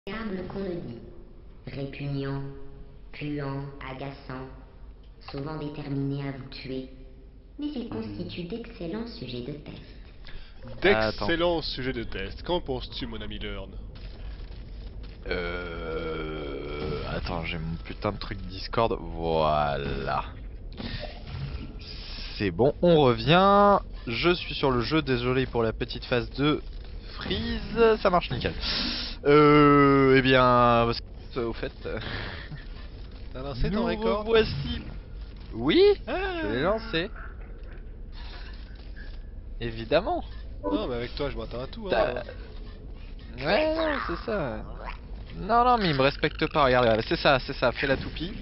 Agréable qu'on le dit, répugnant, puant, agaçant, souvent déterminé à vous tuer, mais il constitue d'excellents sujets de test. D'excellents sujets de test. Qu'en penses-tu, mon ami Learn? Attends, j'ai mon putain de truc Discord. Voilà. C'est bon, on revient. Je suis sur le jeu, désolé pour la petite phase de freeze. Ça marche nickel. Eh bien, au fait. T'as lancé ton Nous record? voici. Oui, Ah. je l'ai lancé. Évidemment. Non, mais avec toi, je m'attends à tout. T'as- Hein. Ouais, non, c'est ça. Non, non, mais il me respecte pas. Regarde, regarde, c'est ça, fais la toupie.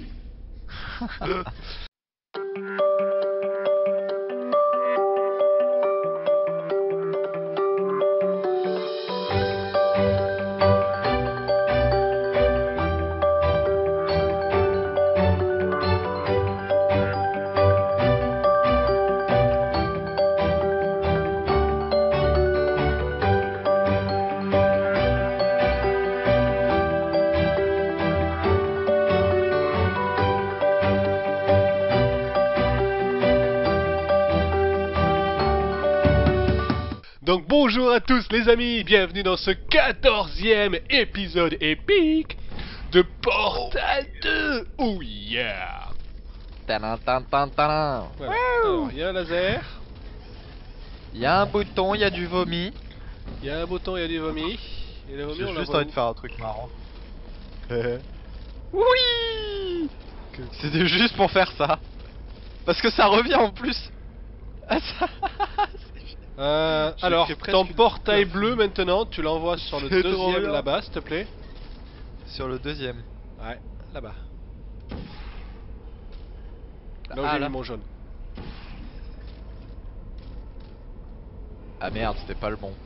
Donc bonjour à tous les amis, bienvenue dans ce 14e épisode épique de Portal 2. Oh yeah. Tadam, tadam, tadam, tadam. Voilà. Alors, il y a un laser, Il y a un bouton, il y a du vomi. il y a un bouton, il y a du vomi. Et le vomi, J'ai on juste l'envoie envie de où? faire un truc marrant. Oui. C'était juste pour faire ça. Parce que ça revient en plus. Ah, ça... J'ai Alors, fait presque ton une portail super bleu maintenant, tu l'envoies sur le C'est trop deuxième bien. là-bas, s'il te plaît. Sur le deuxième. Ouais, là-bas. Là où Ah, j'ai là. mis mon jaune. Ah merde, c'était pas le bon.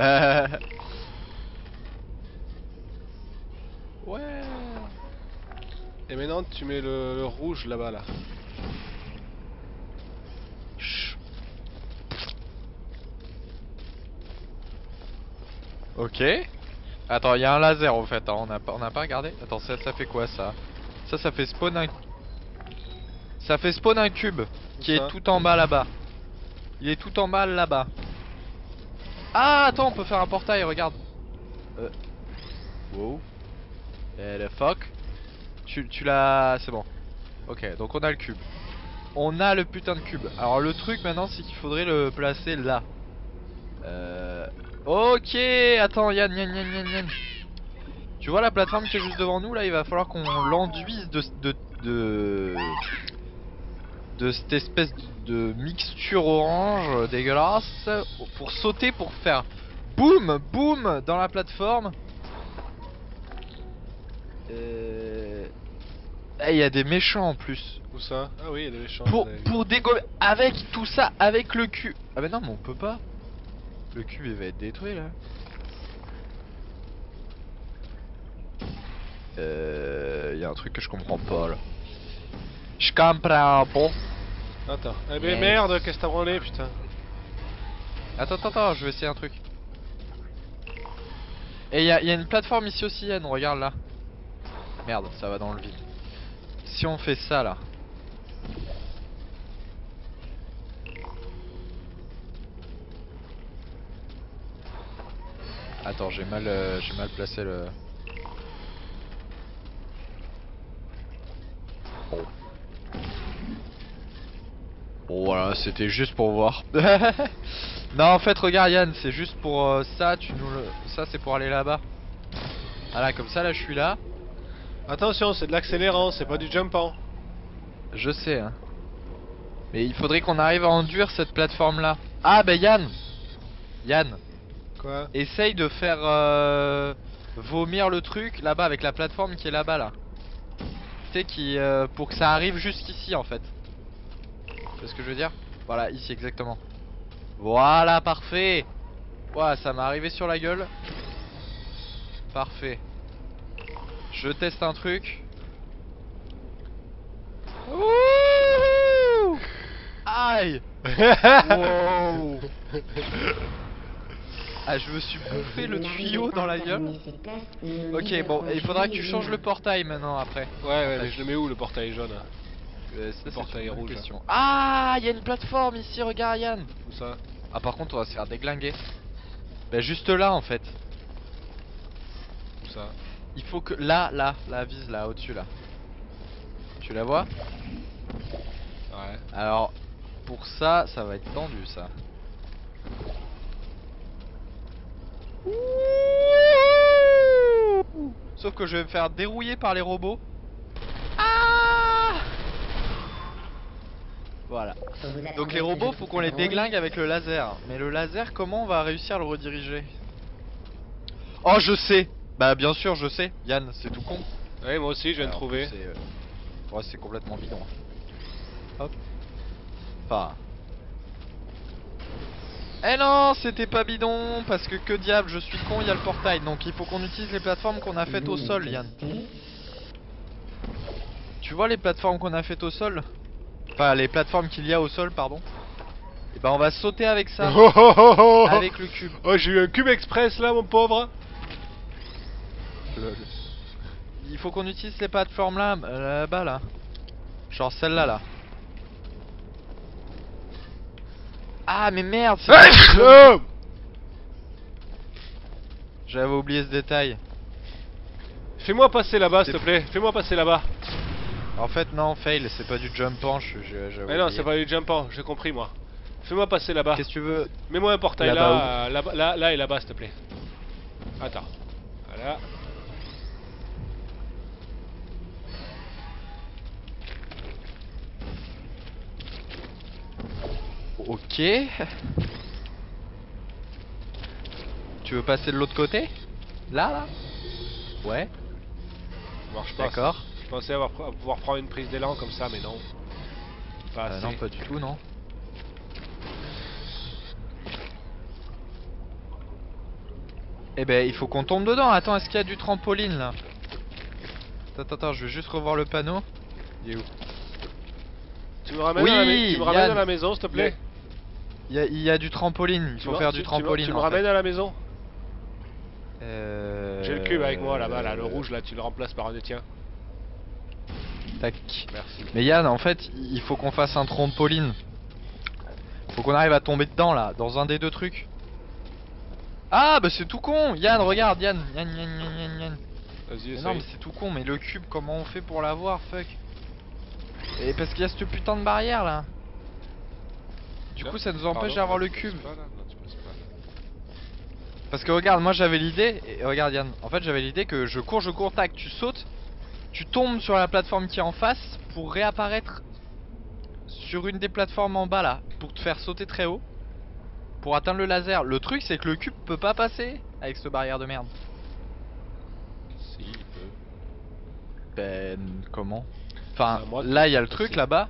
Ouais. Et maintenant, tu mets le rouge là-bas, là. Chut. Ok. Attends, il y a un laser en fait, hein, on n'a pas regardé. Attends, ça fait quoi ça? Ça fait spawn un... Ça fait spawn un cube qui ça est tout en bas là-bas. Il est tout en bas là-bas. Ah, attends, on peut faire un portail, regarde. Wow. Eh le fuck. Tu l'as... C'est bon. Ok, donc on a le cube. On a le putain de cube. Alors le truc maintenant, c'est qu'il faudrait le placer là. Ok, attends, Yann. Tu vois la plateforme qui est juste devant nous là, il va falloir qu'on l'enduise de cette espèce de mixture orange dégueulasse pour sauter, pour faire boum boum dans la plateforme. Il y a des méchants en plus. Où ça? Ah oui, il y a des méchants. Pour dégommer avec tout ça, avec le cul. Ah mais non, mais on peut pas. Le cube il va être détruit là. Y a un truc que je comprends pas là. Je comprends pas. Attends. Eh ben Yes. merde, qu'est-ce que t'as branlé, putain? Attends, je vais essayer un truc. Et y a une plateforme ici aussi, Yann, regarde là. Merde, ça va dans le vide. Si on fait ça là. Attends, j'ai mal placé le... Bon. Bon voilà, c'était juste pour voir. Non en fait regarde Yann, c'est juste pour ça, tu nous le... Ça c'est pour aller là-bas. Voilà, comme ça là je suis là. Attention, c'est de l'accélérant, c'est pas du jumpant. Je sais hein. Mais il faudrait qu'on arrive à enduire cette plateforme là. Ah bah Yann, Quoi? essaye de faire vomir le truc là-bas avec la plateforme qui est là-bas là. Tu sais qui pour que ça arrive jusqu'ici en fait. Tu vois ce que je veux dire? Voilà, ici exactement. Voilà, parfait. Ouah, ça m'est arrivé sur la gueule. Parfait. Je teste un truc. Ouh. Aïe. Wow. Ah, je me suis bouffé le Vous n'arrivez tuyau pas dans à la gueule. terminer cette place, nous Ok, libérons bon, il faudra que tu jamais changes les le humains. portail maintenant après. Ouais, mais je le mets où le portail jaune? Ça, c'est portail une bonne rouge. question. Ah, il y a une plateforme ici, regarde Yann. Où ça? Ah, par contre, on va se faire déglinguer. Bah, juste là en fait. Où ça? Il faut que. Là, vise là, au-dessus là. Tu la vois? Ouais. Alors, pour ça, ça va être tendu ça. Sauf que je vais me faire dérouiller par les robots. Ah! Voilà. Faut vous Donc attendre les que robots, je faut fasse qu'on les un drôle. déglingue avec le laser. Mais le laser, comment on va réussir à le rediriger? Oh, je sais. Bah bien sûr, je sais. Yann, c'est tout con. Ouais, moi aussi, je viens de Alors, trouver. Ouais, c'est complètement bidon. Hop. Enfin. Eh non, c'était pas bidon, parce que diable, je suis con, il y a le portail. Donc il faut qu'on utilise les plateformes qu'on a faites au sol, Yann. Tu vois les plateformes qu'on a faites au sol? Enfin, les plateformes qu'il y a au sol, pardon. Et ben on va sauter avec ça, Oh, oh, oh, oh, avec le cube. oh, j'ai eu un cube express là, mon pauvre. Il faut qu'on utilise ces plateformes là, là-bas là. Genre celle-là là. Ah mais merde, c'est Oh, j'avais oublié ce détail. fais-moi passer là-bas, s'il te plaît. Fais-moi passer là-bas. En fait non, fail, c'est pas du jump punch. Mais non, c'est pas du jump on, j'ai compris moi. Fais-moi passer là-bas. Qu'est-ce que tu veux? Mets-moi un portail Là-bas là, là et là-bas, s'il te plaît. Attends. Voilà. Ok. Tu veux passer de l'autre côté? Là? Ouais. Ça marche pas. D'accord. Je pensais pouvoir prendre une prise d'élan comme ça, mais non. Pas assez. Non, pas du tout, non. Eh ben, il faut qu'on tombe dedans. Attends, est-ce qu'il y a du trampoline là? Attends, je vais juste revoir le panneau. Il est où? Tu me ramènes, Oui, tu me ramènes Yann. à la maison, s'il te plaît. Il y a du trampoline. Il faut faire du trampoline. Tu me en ramènes fait. à la maison. Euh... J'ai le cube avec moi là-bas, là, le rouge là, tu le remplaces par un des tiens. Tac. Merci. Mais Yann, en fait, il faut qu'on fasse un trampoline. Faut qu'on arrive à tomber dedans là, dans un des deux trucs. Ah bah c'est tout con. Yann, regarde, Yann. Yann. Vas-y, Mais essaye. non mais c'est tout con, mais le cube, comment on fait pour l'avoir, fuck? Et parce qu'il y a cette putain de barrière là. Du coup ça nous empêche d'avoir le cube. Parce que regarde, moi j'avais l'idée, et regarde Yann, en fait j'avais l'idée que je cours, tac, tu sautes, tu tombes sur la plateforme qui est en face pour réapparaître sur une des plateformes en bas là, pour te faire sauter très haut, pour atteindre le laser. Le truc c'est que le cube peut pas passer avec cette barrière de merde. Si, il peut. Ben comment? Enfin Moi, là il y a le aussi. truc là-bas.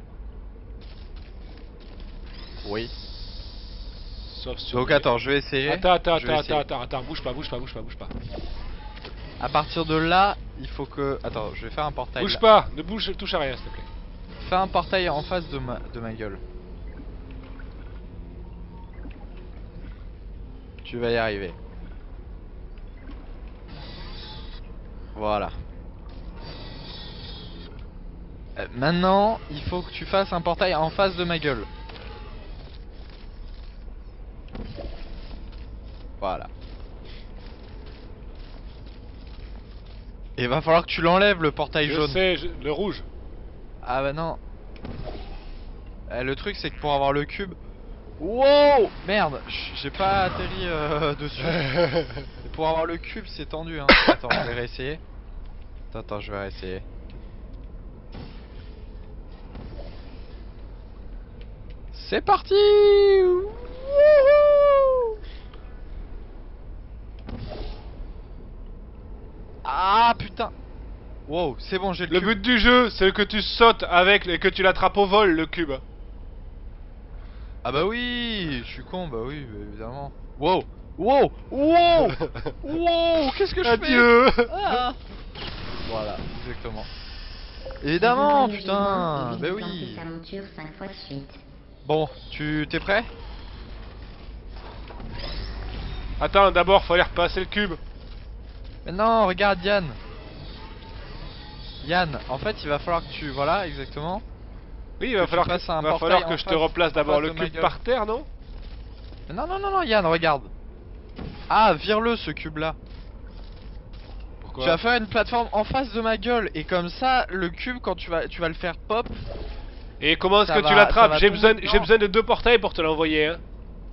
Oui. Sauf sur Donc les- attends, je vais essayer. Attends, Je vais essayer. bouge pas. À partir de là, il faut que... Attends, je vais faire un portail Bouge là. pas, ne touche à rien, s'il te plaît. Fais un portail en face de ma gueule. Tu vas y arriver. Voilà. Maintenant, il faut que tu fasses un portail en face de ma gueule. Voilà. Et va falloir que tu l'enlèves le portail Je jaune. sais, le rouge. Ah bah non. Le truc c'est que pour avoir le cube... Wow! Merde, j'ai pas atterri dessus. Et pour avoir le cube c'est tendu hein. Attends, je vais réessayer. Attends, je vais réessayer. C'est parti! Wouhou! Ah putain! Wow, c'est bon, j'ai le Le cube. but du jeu, c'est que tu sautes avec et que tu l'attrapes au vol, le cube. Ah bah oui, je suis con, bah oui, bah évidemment. Wow, wow, wow, wow, qu'est-ce que je fais? Adieu. Ah. Voilà, exactement. Évidemment, Vous envoyez putain, vivant bah et oui. tenter sa monture 5 fois de suite. Bon, t'es prêt? Attends, d'abord, faut aller repasser le cube. Mais non, regarde Yann. Yann, en fait, il va falloir que tu... Voilà, exactement. Oui, il va tu falloir fasses un va portail falloir que en je te face- replace en d'abord face le de ma cube gueule. par terre, non? Mais non, non, non, non, Yann, regarde. Ah, vire-le, ce cube-là. Pourquoi? Tu vas faire une plateforme en face de ma gueule. Et comme ça, le cube, quand tu vas le faire pop... Et comment est-ce Ça que tu va- l'attrapes? ça va J'ai tomber besoin, dedans. de 2 portails pour te l'envoyer, hein.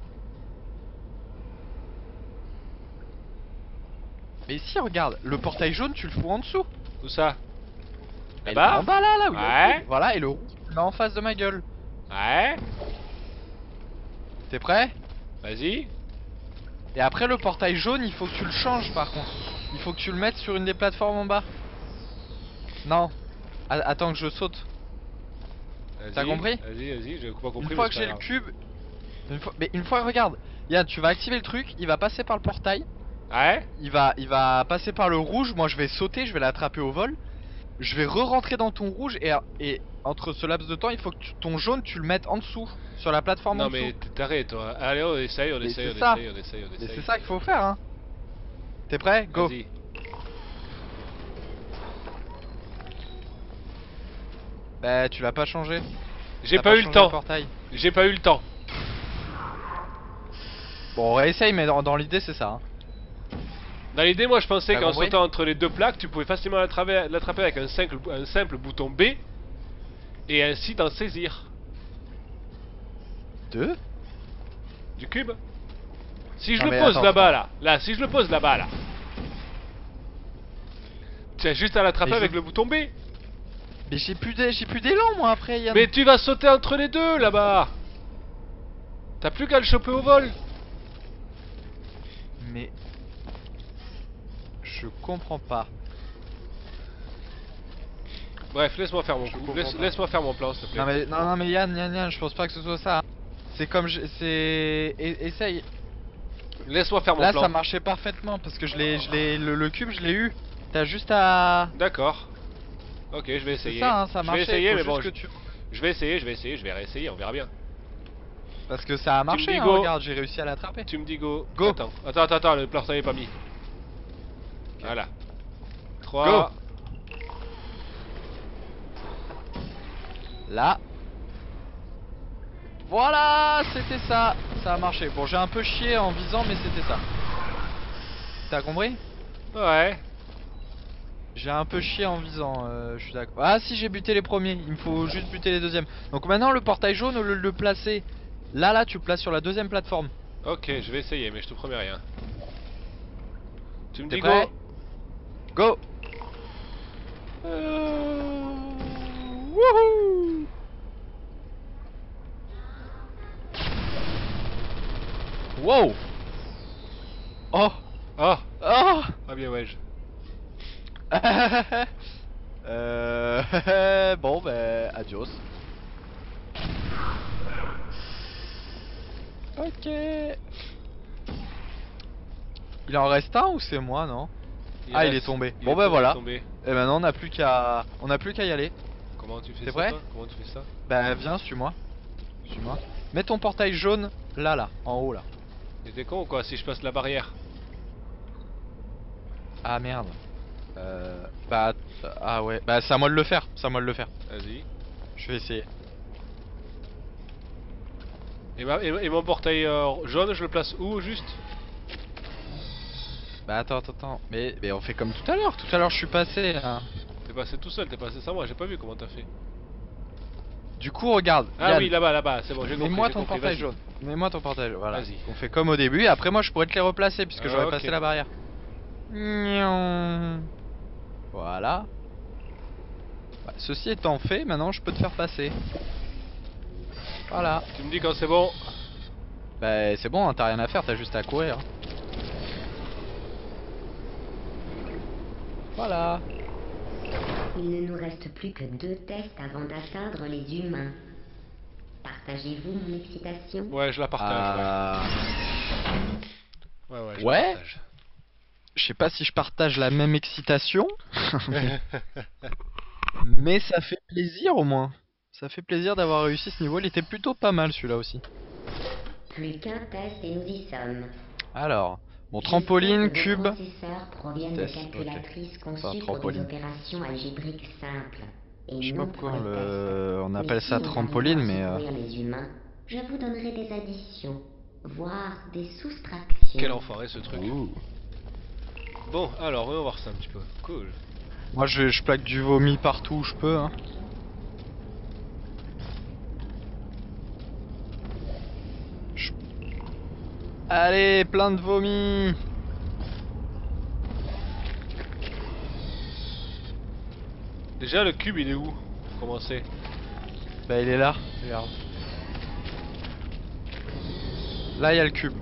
Mais si, regarde, le portail jaune, tu le fous en dessous. Où ça? Mais Là-bas? en bas, là où il y a le Ouais. cube. Voilà, et le rouge, tu le mets en face de ma gueule. Ouais. T'es prêt? Vas-y. Et après, le portail jaune, il faut que tu le changes, par contre. Il faut que tu le mettes sur une des plateformes en bas. Non. Attends que je saute. Vas-y. T'as compris? Vas-y, j'ai pas compris. Une fois mais que c'est j'ai pas le grave. cube... une fois, regarde. Yann, tu vas activer le truc, il va passer par le portail. Ouais. Il va passer par le rouge, moi je vais sauter, je vais l'attraper au vol. Je vais re-rentrer dans ton rouge et entre ce laps de temps, il faut que ton jaune tu le mettes en dessous, sur la plateforme en Non dessous. mais t'es taré toi. Allez, on essaye, on Mais essaye, c'est on ça. essaye, on essaye, on Et essaye. c'est ça qu'il faut faire, hein. T'es prêt? Go. Vas-y. Bah tu l'as pas changé. J'ai T'as pas eu le changé temps. portail. J'ai pas eu le temps. Bon, on réessaye, mais dans l'idée c'est ça, hein. Dans l'idée, moi je pensais T'as qu'en compris? sautant entre les deux plaques, tu pouvais facilement l'attraper avec un simple bouton B et ainsi t'en saisir. Deux. Du cube. Si je Non, le mais pose attends, là-bas là, si je le pose là-bas là, tu as juste à l'attraper Mais avec je- le bouton B. Mais j'ai plus d'élan moi après, Yann. Mais tu vas sauter entre les deux là-bas. T'as plus qu'à le choper au vol. Mais... Je comprends pas. Bref, laisse-moi faire mon Je coup. comprends pas. Laisse-moi faire mon plan, s'il te plaît. Non mais Yann, je pense pas que ce soit ça. C'est comme essaye. Laisse-moi faire mon Là plan. ça marchait parfaitement parce que le cube je l'ai eu. T'as juste à... D'accord. Ok, je vais essayer. C'est ça, hein, ça je marchait. vais essayer, faut mais juste bon, que tu... je vais essayer, je vais réessayer, on verra bien. Parce que ça a marché, dis hein, go. regarde, j'ai réussi à l'attraper. Tu me dis go. Go. Attends, le portail est pas mis. Voilà. 3. Là. Voilà, c'était ça. Ça a marché. Bon, j'ai un peu chié en visant, mais c'était ça. T'as compris? Ouais. J'ai un peu chié en visant, je suis d'accord. Ah si, j'ai buté les premiers, il me faut juste buter les deuxièmes. Donc maintenant le portail jaune, au lieu de le placer là, tu le places sur la deuxième plateforme. Ok, je vais essayer, mais je te promets rien. Tu me T'es dis prêt? go. Go. Wouhou. Wow. Oh. Oh. Oh. Ah bien ouais. Bon ben adios. Ok. Il en reste un ou c'est moi, non? Ah, il est tombé. Bon bah voilà. Et maintenant on n'a plus qu'à y aller. Comment tu fais T'es ça prêt? toi? Comment tu fais ça? Bah viens, suis-moi. Suis-moi. Mets ton portail jaune là, en haut là. T'es con ou quoi si je passe la barrière? Ah merde. Bah ah ouais. Bah c'est à moi de le faire. Vas-y. Je vais essayer. Et mon portail jaune, je le place où juste? Bah attends. Mais on fait comme tout à l'heure. Tout à l'heure je suis passé là. T'es passé tout seul, t'es passé sans moi, j'ai pas vu comment t'as fait. Du coup regarde. Ah Yann, oui, là-bas, c'est bon, j'ai compris. mets-moi j'ai ton compris, portail vas-y. jaune. Mets-moi ton portail jaune. Voilà. Vas-y. On fait comme au début. Et après moi je pourrais te les replacer puisque Ah, j'aurais ok. passé la barrière. Gnon. Voilà. Bah, ceci étant fait, maintenant je peux te faire passer. Voilà. Tu me dis quand c'est bon. Bah c'est bon, hein, t'as rien à faire, t'as juste à courir. Voilà. Il ne nous reste plus que 2 tests avant d'atteindre les humains. Partagez-vous mon excitation? Ouais, je la partage. Ouais, je ouais. la partage. Je sais pas si je partage la même excitation. Mais ça fait plaisir au moins. Ça fait plaisir d'avoir réussi ce niveau, il était plutôt pas mal celui-là aussi. Plus qu'un test et nous y sommes. Alors, Bon, trampoline, J'espère que cube. vos processeurs proviennent de Test, ok. calculatrices Enfin, conçues pour des trampoline. opérations algébriques simples. Et Je sais non pas pour pourquoi le test. on Mais appelle si ça nous trampoline, arrivons à mais secourir les humains, je vous donnerai des additions, voire des soustractions. Quel enfoiré ce truc. ouh. Bon, alors, on va voir ça un petit peu. Cool. Moi je plaque du vomi partout où je peux. Hein. Je- Allez, plein de vomi. Déjà, le cube, il est où pour commencer? Bah il est là, regarde. Là il y a le cube.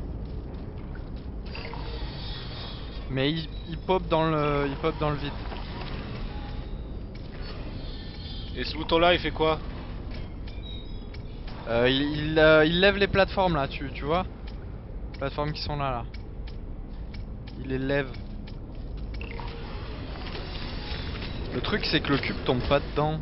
Mais il pop dans le vide. Et ce bouton-là, il fait quoi? Il lève les plateformes là, tu vois? Les plateformes qui sont là. Il les lève. Le truc c'est que le cube tombe pas dedans.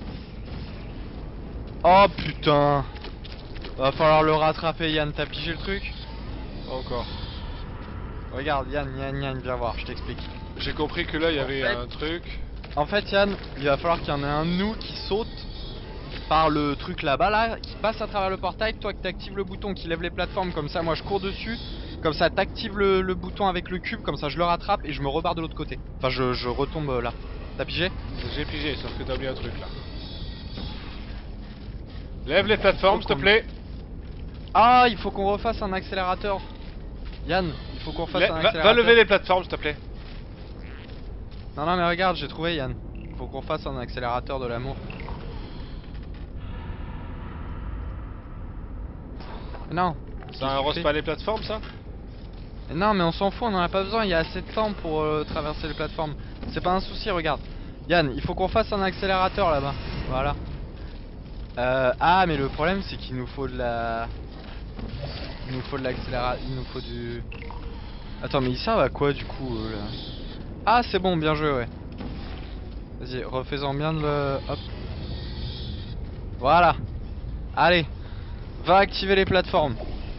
Oh putain! Va falloir le rattraper Yann, t'as pigé le truc? Pas encore. Regarde Yann, viens voir, je t'explique. J'ai compris que là, il y avait fait- un truc. En fait Yann, il va falloir qu'il y en ait un de nous qui saute par le truc là-bas là, qui passe à travers le portail, toi que t'actives le bouton qui lève les plateformes, comme ça moi je cours dessus, comme ça t'actives le bouton avec le cube, comme ça je le rattrape et je me rebarre de l'autre côté. Enfin je retombe là. T'as pigé? J'ai pigé, sauf que t'as oublié un truc là. Lève les plateformes, s'il te plaît. Ah, il faut qu'on refasse un accélérateur. Yann, il faut qu'on fasse un accélérateur. Va lever les plateformes, s'il te plaît. Non mais regarde, j'ai trouvé Yann. Il faut qu'on fasse un accélérateur de l'amour. Non. Ça arrose pas les plateformes, ça? Non mais on s'en fout, on en a pas besoin, il y a assez de temps pour traverser les plateformes. C'est pas un souci, regarde. Yann, il faut qu'on fasse un accélérateur là-bas. Voilà. Ah mais le problème c'est qu'il nous faut de la... Il nous faut de l'accélérateur, il nous faut du... Attends mais ils servent à quoi du coup là? Ah c'est bon, bien joué ouais. Vas-y, refais-en bien de le... Hop. Voilà. Allez. Va activer les plateformes.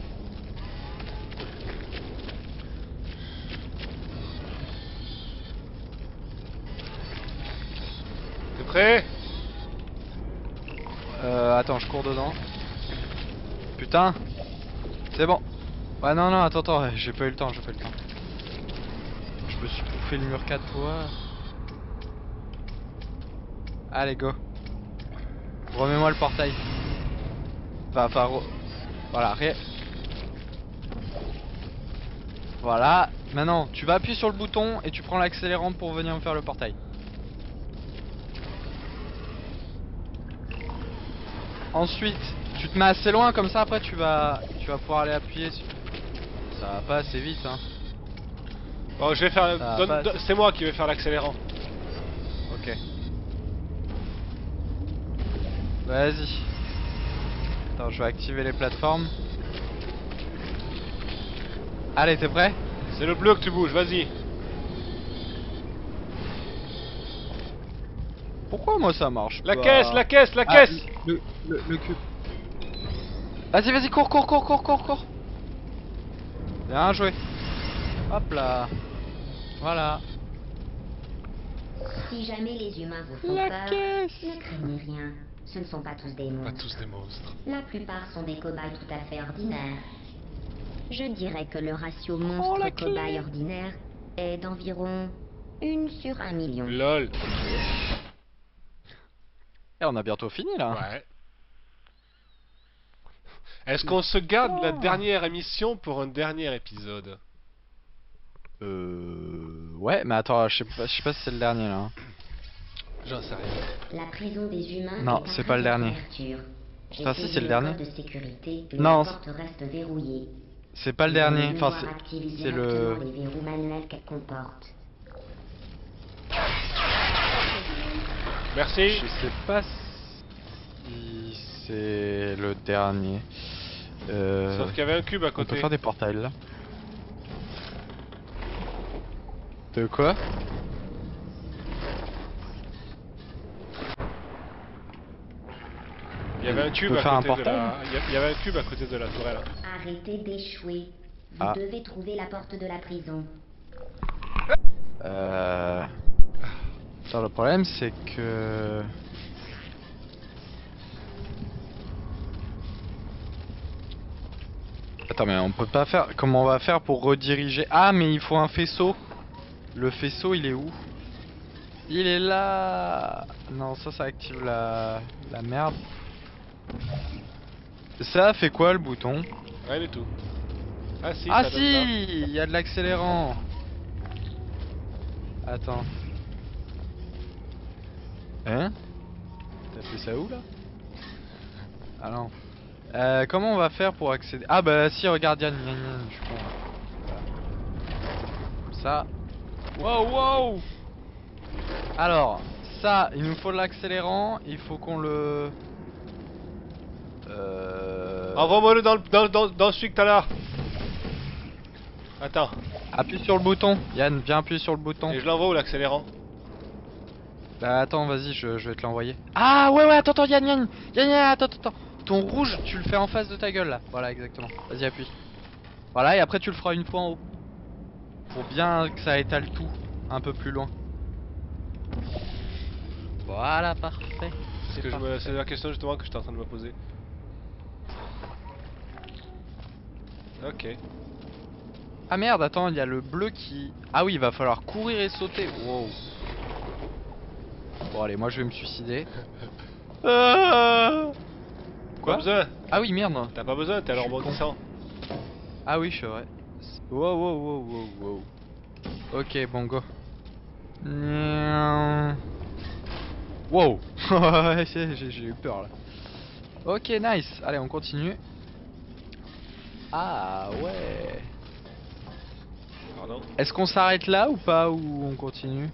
T'es prêt? Attends, je cours dedans. Putain. C'est bon. Ouais non attends, j'ai pas eu le temps, Je me suis bouffé le mur 4 fois. Allez go. Remets-moi le portail. Voilà, Voilà. Maintenant, tu vas appuyer sur le bouton et tu prends l'accélérant pour venir me faire le portail. Ensuite, tu te mets assez loin comme ça après tu vas pouvoir aller appuyer sur... Ça va pas assez vite hein. Bon, je vais faire. Ça C'est moi qui vais faire l'accélérant. Ok. Vas-y. Attends, je vais activer les plateformes. Allez, t'es prêt? C'est le bleu que tu bouges, vas-y. Pourquoi moi ça marche La pas? caisse, la caisse, la Ah, caisse. le cube. Vas-y, cours. Bien joué. Hop là. Voilà. Si jamais les humains vous font La peur, caisse. ne craignez rien. Ce ne sont pas tous des Pas monstres. tous des monstres. La plupart sont des cobayes tout à fait ordinaires. Je dirais que le ratio la monstre-cobaye clé. ordinaire est d'environ 1 sur 1 million. LOL. Et on a bientôt fini là. Ouais. Est-ce qu'on se garde la dernière émission pour un dernier épisode? Ouais, mais attends, je sais pas si c'est le dernier là. J'en sais rien. La prison des humains Non, est c'est pas le dernier. J'ai Enfin, si, saisi c'est le dernier. code de sécurité, mais Non, la porte reste verrouillée. C'est pas le dernier. Vous Enfin, allez devoir activer c'est le. directement les verrous manuels qu'elle comporte. Merci. Je sais pas si c'est le dernier. Sauf qu'il y avait un cube à On peut côté. faire des portails là. De quoi? Il y avait un cube peut à faire un côté de portail la. Il y avait un cube à côté de la tourelle. Arrêtez d'échouer. Vous devez trouver la porte de la prison. Attends, le problème c'est que... Attends, mais on peut pas faire... Comment on va faire pour rediriger? Ah, mais il faut un faisceau. Le faisceau, il est où? Il est là. Non, ça active la merde. Ça fait quoi le bouton? Rien du tout. Ah si, Ah ça donne si, il y a de l'accélérant. Attends. Hein? T'as fait ça où là? Ah non. Comment on va faire pour accéder? Ah bah si, regarde Yann, je suis con. Voilà. Ça. Wow, wow. Alors, ça, il nous faut de l'accélérant, il faut qu'on le... Envoie-moi-le dans celui que t'as là. Attends. Appuie sur le bouton, Yann, viens appuyer sur le bouton. Et je l'envoie où l'accélérant? Bah attends, vas-y, je vais te l'envoyer. Ah ouais, attends, Yann, attends. Ton rouge, tu le fais en face de ta gueule là. Voilà, exactement. Vas-y, appuie. Voilà, et après tu le feras une fois en haut. Pour bien que ça étale tout un peu plus loin. Voilà, parfait. C'est la question justement que j'étais en train de me poser. Ok. Ah merde, attends, il y a le bleu qui... Ah oui, il va falloir courir et sauter. Wow. Bon allez, moi je vais me suicider. Quoi? Quoi? Pas besoin. Ah oui, merde. T'as pas besoin, t'es à Je suis rebondissant. Ah oui, c'est vrai. Wow. Ok, bon, go. Wow. J'ai eu peur là. Ok, nice. Allez, on continue. Ah ouais. Pardon. Est-ce qu'on s'arrête là ou pas, ou on continue?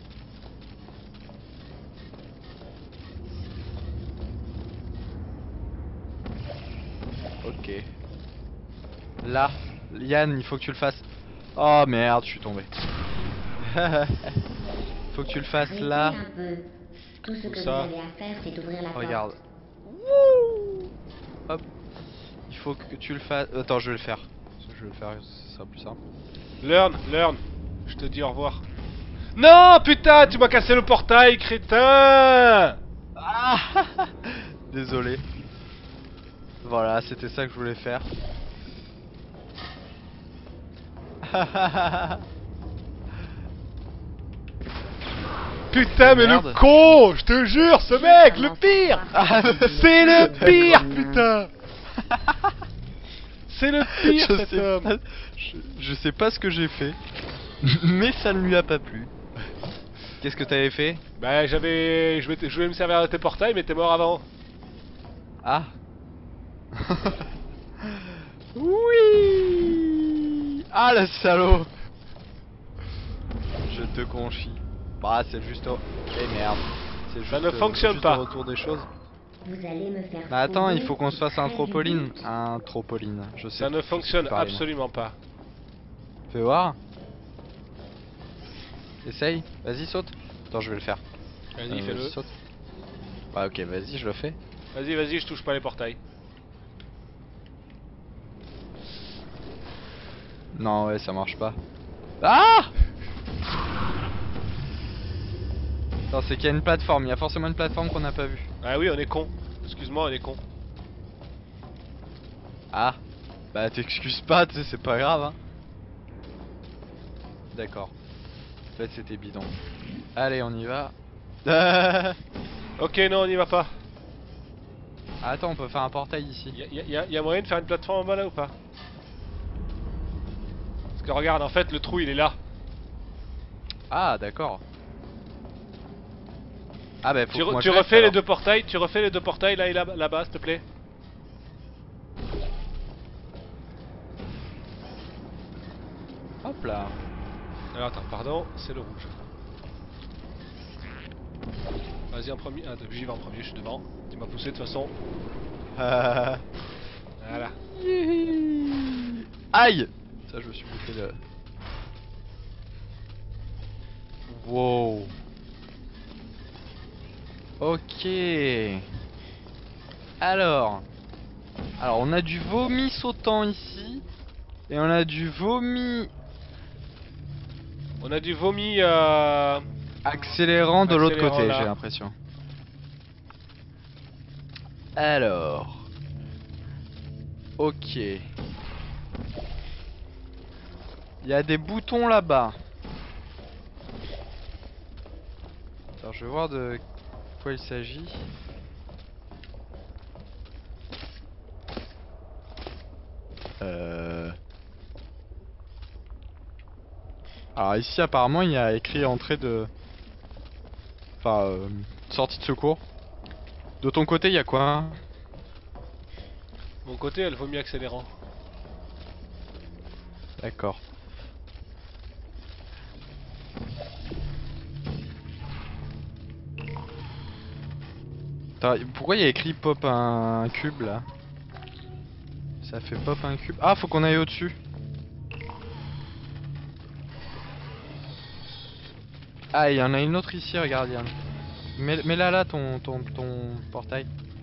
Ok. Là, Yann, il faut que tu le fasses. Oh merde, je suis tombé. Faut que tu le fasses Arrêtez là. un peu. Tout ce Où que vous ça? avez à faire, c'est ouvrir la Regarde. porte. Hop. Il faut que tu le fasses. Attends, je vais le faire. Je vais le faire, ce sera plus simple. Learn. Je te dis au revoir. Non, putain, tu m'as cassé le portail, crétin. Ah désolé. Voilà, c'était ça que je voulais faire. Putain, mais Merde. le con, je te jure, ce mec, le pire. Ah, C'est le pire, putain. C'est le pire, cet homme. Je sais pas ce que j'ai fait, mais ça ne lui a pas plu. Qu'est-ce que t'avais fait? Bah, je voulais me servir de tes portails, mais t'es mort avant. Ah. Oui. Ah le salaud. Je te conchis. Bah c'est juste au... Eh merde. C'est Ça juste, ne fonctionne juste pas. au retour des choses. Vous allez me faire. Bah attends, il fouiller faut qu'on se fasse un près du tropoline. but. Un tropoline. Je sais. Ça ne je sais fonctionne plus parler, moi. absolument pas. Fais voir. Essaye. Vas-y, saute. Attends, je vais le faire. Vas-y, fais-le. Saute. Bah ok, vas-y, je le fais. Vas-y, je touche pas les portails. Non, ouais, ça marche pas. Ah! Non, c'est qu'il y a une plateforme. Il y a forcément une plateforme qu'on n'a pas vue. Ah oui, on est con. Excuse-moi, on est con. Ah. Bah t'excuses pas, tu sais, c'est pas grave, hein. D'accord. En fait, c'était bidon. Allez, on y va. Ok, non, on y va pas. Ah, attends, on peut faire un portail ici. Y a moyen de faire une plateforme en bas là ou pas? Parce que regarde, en fait, le trou il est là. Ah, d'accord. Ah bah faut Tu, que moi tu je reste, refais les alors. deux portails, là et là-bas, s'il te plaît. Hop là. Alors attends, pardon, c'est le rouge. Vas-y en premier, j'y vais en premier, je suis devant. Tu m'as poussé de toute façon. Voilà. Aïe. Ça, je me suis bouffé le... Wow. Ok. Alors on a du vomi sautant ici. Et on a du vomi On a du vomi accélérant de l'autre Accélérant, côté, là. j'ai l'impression. Alors. Ok. Il y a des boutons là-bas. Alors je vais voir de quoi il s'agit. Alors ici apparemment il y a écrit entrée de... Enfin sortie de secours. De ton côté il y a quoi? Mon côté, elle vomi accélérant. D'accord. Attends, pourquoi il y a écrit pop un cube là? Ça fait pop un cube. Ah, faut qu'on aille au-dessus. Ah, il y en a une autre ici, regarde Yann. Mets là ton portail.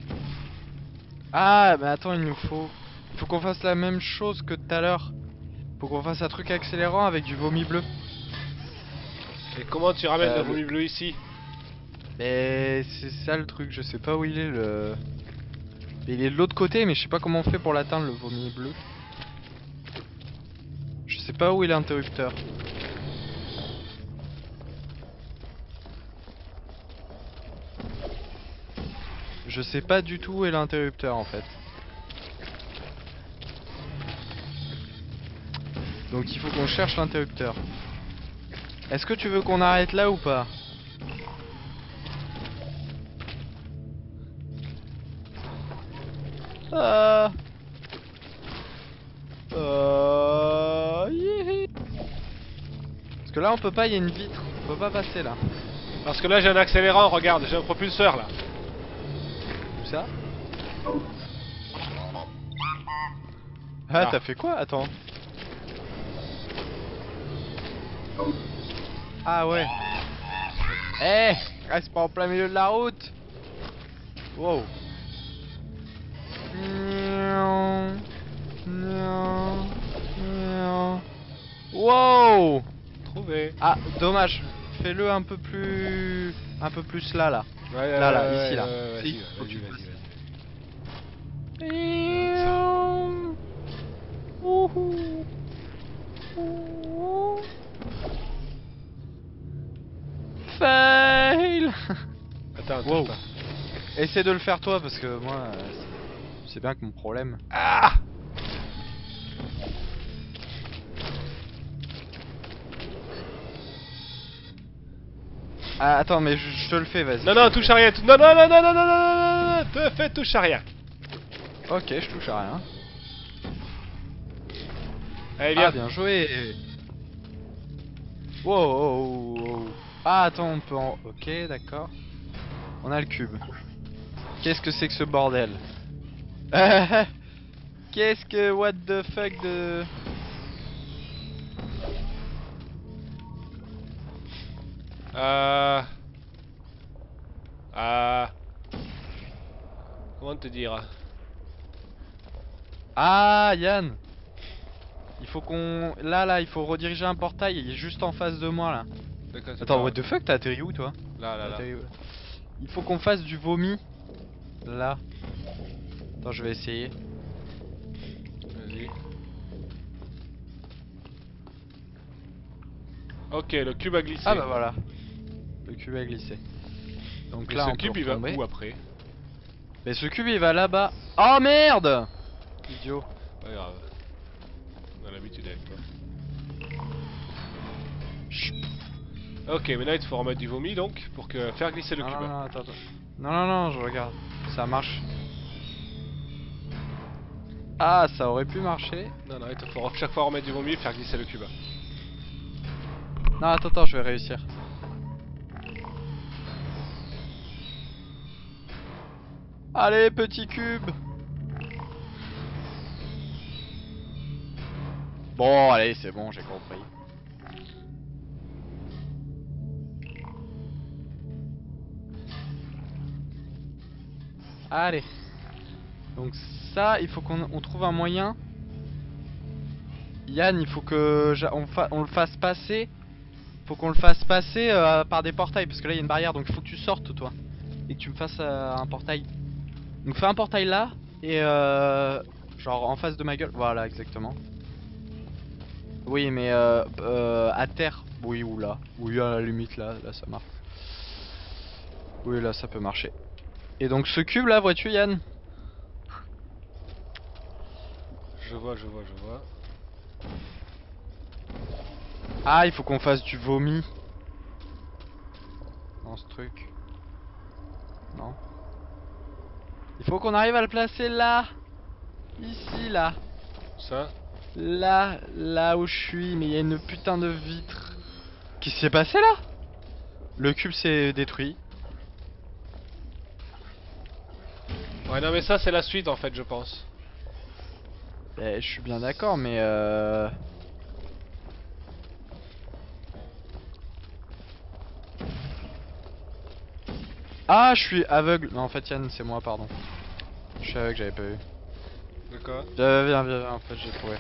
Ah, mais attends, il nous faut... Faut qu'on fasse la même chose que tout à l'heure. Faut qu'on fasse un truc accélérant avec du vomi bleu. Et comment tu ramènes le le- vomi bleu ici? Mais c'est ça le truc, je sais pas où il est le... Il est de l'autre côté, mais je sais pas comment on fait pour l'atteindre le vomi bleu. Je sais pas où est l'interrupteur. Je sais pas du tout où est l'interrupteur en fait. Donc il faut qu'on cherche l'interrupteur. Est-ce que tu veux qu'on arrête là ou pas? Ah. Yihi. Parce que là on peut pas, il y a une vitre. On peut pas passer là. Parce que là j'ai un accélérant, regarde, j'ai un propulseur là. Où ça? Ah, Ah. t'as fait quoi? Attends. Ah ouais. Eh, reste pas en plein milieu de la route. Wow. Wow. Trouvé. Ah, dommage. Fais-le un peu plus là. Ouais, Là, ici, là. Vas-y, Si, faut que tu vas-y. Fail. Attends, touche Wow. pas. Essaie de le faire toi parce que moi, c'est bien que mon problème. Ah! Ah, attends, mais je te le fais, vas-y. Non, non, touche à rien. Non, non, non, non, non, non, non, non, non, te fais touche à rien. Ok, je touche à rien. Allez, Ah, viens. bien joué. Wow, wow, wow. Ah, attends, on peut en... Ok, d'accord. On a le cube. Qu'est-ce que c'est que ce bordel? Qu'est-ce que... What the fuck de... Comment te dire? Ah, Yann. Il faut qu'on... Là, il faut rediriger un portail. Il est juste en face de moi, là. D'accord, Attends, what the fuck, t'as atterri où, toi? Là, là, T'as là. atterri où, là? Il faut qu'on fasse du vomi. Là. Attends, je vais essayer. Vas-y. Ok, le cube a glissé. Ah bah voilà. Le cube a glissé. Donc Mais là, ce on cube peut il va retomber. où après? Mais ce cube il va là-bas. Oh merde! Idiot. Pas grave. On a l'habitude avec toi. Ok, maintenant il te faut remettre du vomi donc pour que faire glisser le Non, cube. non, non, attends. Non, je regarde. Ça marche. Ah, ça aurait pu marcher. Non, non, il te faut chaque fois remettre du vomi et faire glisser le cube. Non, attends, je vais réussir. Allez, petit cube. Bon, allez, c'est bon, j'ai compris. Allez. Donc ça, il faut qu'on trouve un moyen Yann, il faut que on le fasse passer. Faut qu'on le fasse passer par des portails parce que là il y a une barrière, donc il faut que tu sortes toi et que tu me fasses un portail. Donc fais un portail là et genre en face de ma gueule. Voilà exactement. Oui mais à terre. Oui ou là. Oui à la limite là ça marche. Oui là ça peut marcher. Et donc ce cube là vois-tu Yann? Je vois. Ah il faut qu'on fasse du vomi. Dans ce truc. Non. Il faut qu'on arrive à le placer là. Ici là. Ça. Là où je suis, mais il y a une putain de vitre. Qu'est-ce qui s'est passé là? Le cube s'est détruit. Ouais, non, mais ça, c'est la suite en fait, je pense. Je suis bien d'accord, mais Ah, je suis aveugle. Non, en fait, Yann, c'est moi, pardon. Je suis aveugle, j'avais pas vu. D'accord. Viens, en fait, j'ai trouvé.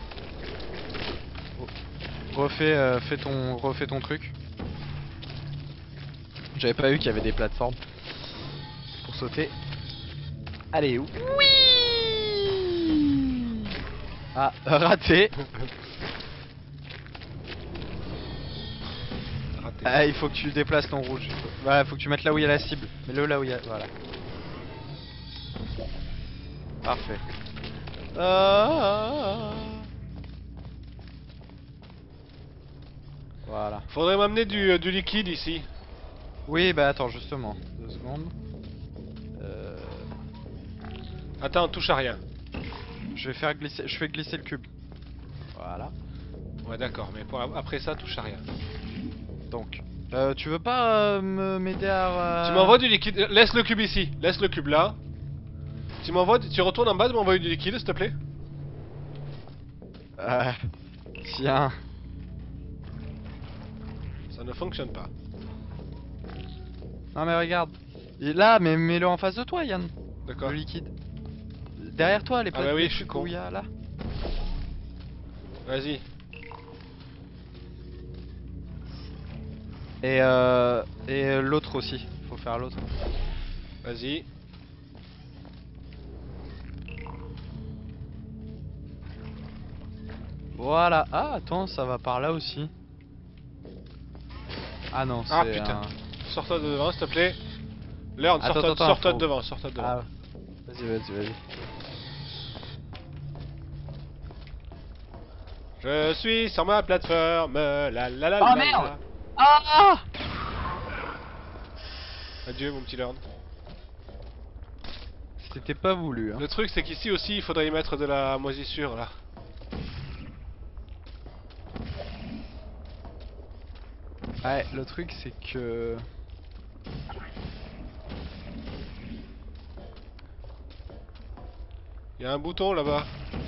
Refais ton truc. J'avais pas vu qu'il y avait des plateformes pour sauter. Allez, oui. Ah, raté. Raté. Ah, il faut que tu déplaces ton rouge. Voilà, faut que tu mettes là où il y a la cible. Mets-le là où il y a. Voilà. Parfait. Voilà. Faudrait m'amener du liquide ici. Oui, bah attends, justement. 2 secondes. Attends, touche à rien. Je fais glisser le cube. Voilà. Ouais, d'accord, mais après ça, touche à rien. Donc, tu veux pas m'aider à... Tu m'envoies du liquide. Laisse le cube ici. Laisse le cube là. Tu retournes en bas de m'envoyer du liquide, s'il te plaît. Tiens. Ça ne fonctionne pas. Non mais regarde. Il est là, mais mets-le en face de toi, Yann. D'accord. Le liquide. Derrière toi, les Ah bah oui, les je suis trucs con. où il y a là. Vas-y. Et l'autre aussi. Faut faire l'autre. Vas-y. Voilà. Ah, attends, ça va par là aussi. Ah non, c'est... Ah putain. Sors-toi de devant, s'il te plaît. Learn, sors-toi de devant, sors-toi de devant. Ah, vas-y. Je suis sur ma plateforme, la. Oh merde. Ah. Adieu mon petit Learn. C'était pas voulu, hein. Le truc c'est qu'ici aussi il faudrait y mettre de la moisissure là. Ouais, le truc c'est que... Il y a un bouton là-bas.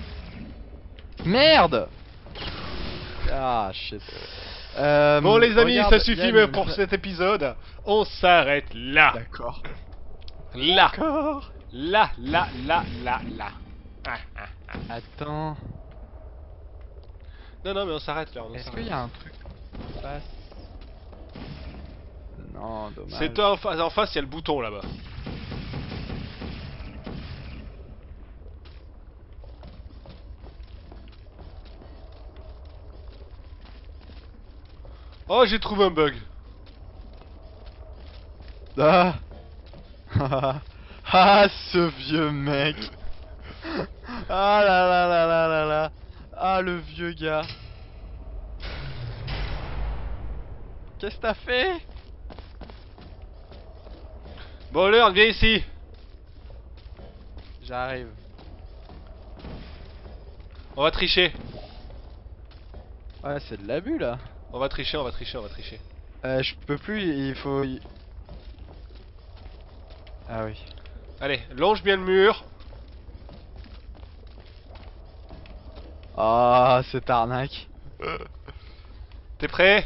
Merde. Ah shit. Bon les amis, regarde, ça suffit Yann, pour cet épisode. On s'arrête là. D'accord. Là. Là. Attends. Non mais on s'arrête là. Est-ce qu'il y a un truc en face? Non, dommage. C'est en face, il y a le bouton là-bas. Oh, j'ai trouvé un bug. Ah. Ah, ce vieux mec. Ah là. Ah, le vieux gars. Qu'est-ce que t'as fait? Bon, Learn, viens ici. J'arrive. On va tricher. Ouais, c'est de l'abus là. On va tricher. Je peux plus, il faut... Ah oui. Allez, longe bien le mur. Ah, cette arnaque. T'es prêt?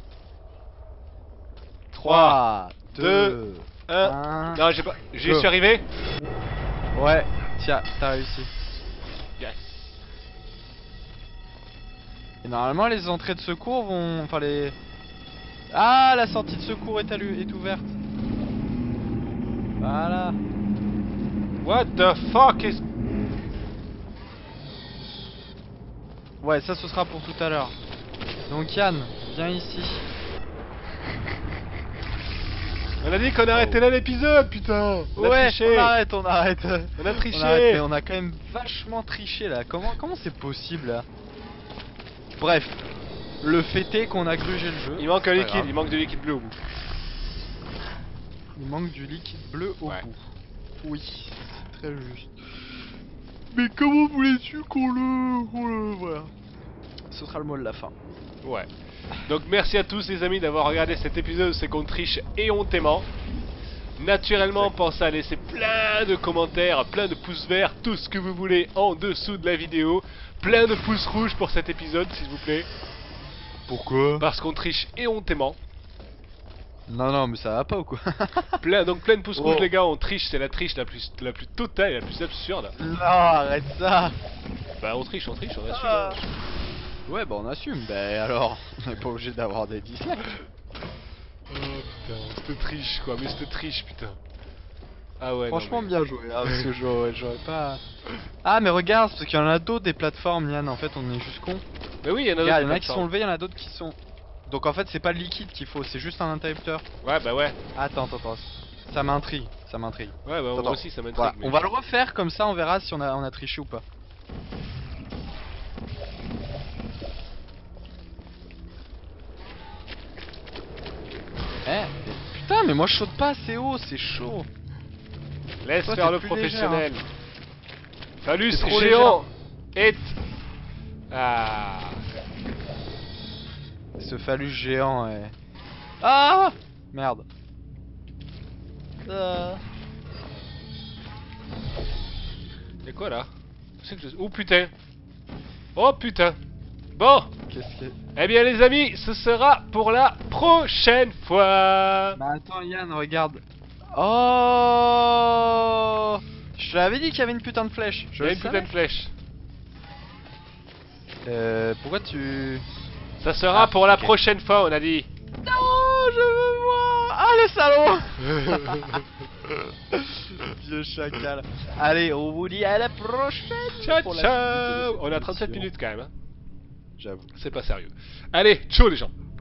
3, 2, 1. 1. Non, j'ai pas. J'y go. suis arrivé. Ouais, tiens, t'as réussi. Yes. Et normalement les entrées de secours vont... Enfin les... Ah, la sortie de secours est ouverte. Voilà. What the fuck is... Ouais, ça ce sera pour tout à l'heure. Donc Yann, viens ici. On a dit qu'on arrêtait là l'épisode, putain. On a triché. on arrête. On a On triché. arrête, mais on a quand même vachement triché là. Comment c'est possible là? Bref, le fait est qu'on a grugé le jeu. Il manque un Pas liquide, grave. il manque de liquide bleu au bout. Il manque du liquide bleu au Ouais. bout. Oui, c'est très juste. Mais comment voulais-tu qu'on le... Voilà. Ce sera le mot de la fin. Ouais. Donc merci à tous les amis d'avoir regardé cet épisode où c'est qu'on triche éhontément. Naturellement, pensez à laisser plein de commentaires, plein de pouces verts, tout ce que vous voulez en dessous de la vidéo. Plein de pouces rouges pour cet épisode, s'il vous plaît. Pourquoi? Parce qu'on triche éhontément. Non, mais ça va pas ou quoi? Donc plein de pouces Oh. rouges les gars, on triche, c'est la triche la plus totale et la plus absurde. Non, arrête ça! Bah on triche, on assume. Ah. hein. Ouais, bah on assume. Bah alors, on n'est pas obligé d'avoir des dislikes. Oh putain, cette triche quoi, mais cette triche putain. Ah ouais. Franchement, non, mais- bien joué. Parce que j'aurais pas. Ah, mais regarde, parce qu'il y en a d'autres des plateformes, Yann. En fait, on est juste con. Mais oui, il y en a Regarde, il y en d'autres. a qui sont levés, il y en a d'autres qui sont. Donc en fait, c'est pas le liquide qu'il faut, c'est juste un interrupteur. Ouais, bah ouais. Attends. Ça m'intrigue. Ouais, bah moi Attends. aussi ça m'intrigue. Voilà, mais- on va le refaire comme ça, on verra si on a triché ou pas. Eh, putain, mais moi je saute pas assez haut, c'est chaud. Laisse Toi, faire t'es le plus professionnel. Phallus T'es trop géant est... Ah. Ce phallus géant est... Ah, merde. Y'a quoi là? Oh putain. Oh putain. Bon. Qu'est-ce que... Eh bien les amis, ce sera pour la prochaine fois. Bah attends Yann, regarde. Oh, je te l'avais dit qu'il y avait une putain de flèche. J'ai une putain de flèche. Pourquoi tu... Ça sera Ah, pour la ok. prochaine fois, on a dit. Non, je veux voir. Ah, le salaud. Vieux chacal. Allez, on vous dit à la prochaine. Ciao pour la ciao. suite de On a 37 l'émission. minutes quand même. Hein. J'avoue. C'est pas sérieux. Allez, ciao les gens.